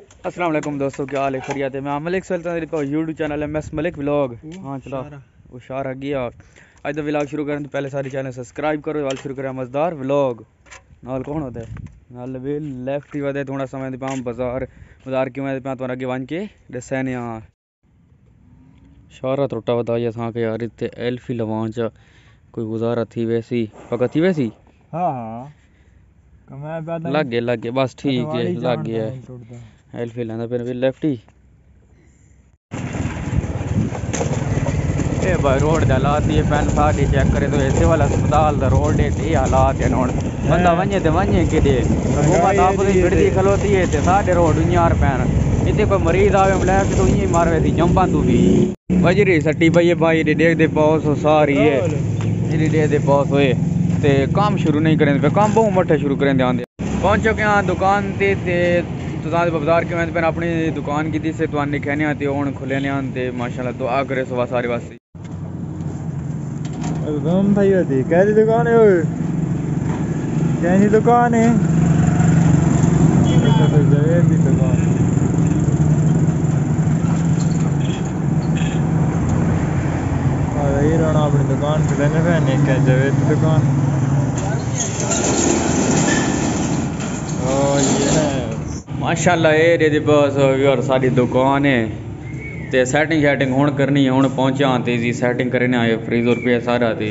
अस्सलाम वालेकुम दोस्तों, क्या हाल है? खैरियत है? मैं मलिक सुल्तान यूट्यूब चैनल है MS मलिक व्लॉग। हाँ चलो हुशार आ गया। आज तो व्लॉग शुरू करें तो पहले सारे चैनल सब्सक्राइब करो। वाल शुरू करें मज़ेदार व्लॉग। नाल कौन होता है? नाल वे लेफ्ट ही वधे थोड़ा समय दे पाम बाजार क्यों है तो आगे वन के दसने यार शारा त्रुटा बताइए था कि यार इतने एल्फी लवान चा कोई गुजारा थी वैसी पका थी वैसी। हाँ हाँ लग गए बस ठीक है लग गया एल्फी लेना फिर लेफ्ट ही ए भाई रोड दे हालात ये पैन साडी चेक करे तो ऐसे वाला अस्पताल दा रोड है ये हालात है नोन बंदा वने ते वने किदे हुकूमत आप दी बिड़दी खलोती है ते साडे रोड यार पैन इते कोई मरीज आवे ब्लैक तो यही मारवे थी जंपां तू भी वजरी सट्टी पई भाई देख दे पास सारी है इदी देख दे पास होए ते काम शुरू नहीं करें पे काम बहुत मठे शुरू करें ध्यान दे पहुंच चुके हैं दुकान ते तुसां बाजार के मैं अपनी दुकान की थी से तुहां दिखाने ते हुन खुले ने ते माशाल्लाह दुआ करे सुबह सारे वास्ते एकदम भाई होती कैसी दुकान है ओए कैसी दुकान है तो जवेद की दुकान यही रहना अपनी दुकान पे लेने पे क्या जवेद की दुकान ये है माशाल्लाह ये दे बस यार सारी दुकान है ते सेटिंग हुन करनी है हुन पहुंचा तेजी सेटिंग करने आए फ्रीज और पे सारा ते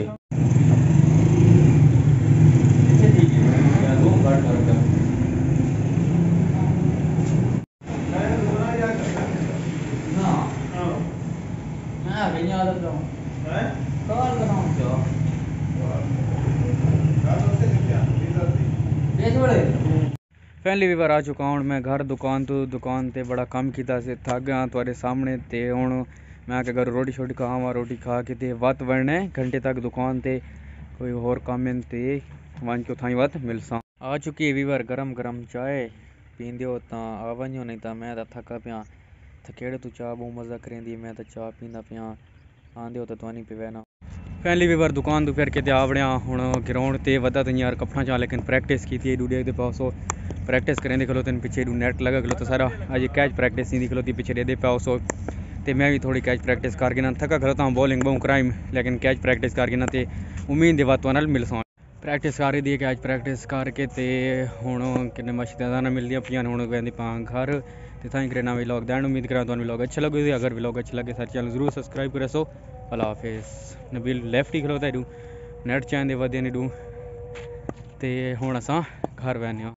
पहली भी बार आ चुका हूँ मैं घर दुकान ते बड़ा कम किया से थक गया थोड़े सामने ते हूँ मैं क्या करूँ रोटी शोटी खावा रोटी खा के ते वत बनने घंटे तक दुकान ते कोई होर कम ते वन के उठाई वत मिलसा आ चुकी है भी बार गरम चाय पींदे हो ता आ वनो नहीं तो मैं थका पिया थकेड़े तू चाह बहुत मज़ा करेंदी मैं तो चाह पींदा पिया आंदे हो तो तुआनी पे बहना पहली भी बार दुकान तो फिर के आवड़िया हूँ ग्राउंड ते वदा तो यार कपड़ा चा लेकिन प्रैक्टिस की थी डूडे के पास प्रैक्टिस करें खलो तेन पिछे नेट लगा खलो तो सारा अज कैच प्रैक्टिस नहीं खलोती पिछे दे पाओ सो तो मैं भी थोड़ी कैच प्रैक्टिस करके ना थका खलोता हूँ बॉलिंग बहु क्राइम लेकिन कैच प्रैक्टिस करके ना तो उम्मीद दे बातों नाल मिल सा प्रैक्टिस कर दी कैच प्रैक्टिस करके तो हूँ कि मशदा ना मिलदियाँ पियां हूँ वह पा घर तो ताई करे नवे व्लॉग दैन उम्मीद करा तुम व्लॉग अच्छा लगे अगर व्लॉग अच्छा लगे सारे चैनल जरूर सब्सक्राइब करे सो अल्लाह हाफिज़ नबील लेफ्ट ही खलोता डू नेट चैन दे वधे नहीं डू तो हूँ असां घर बहने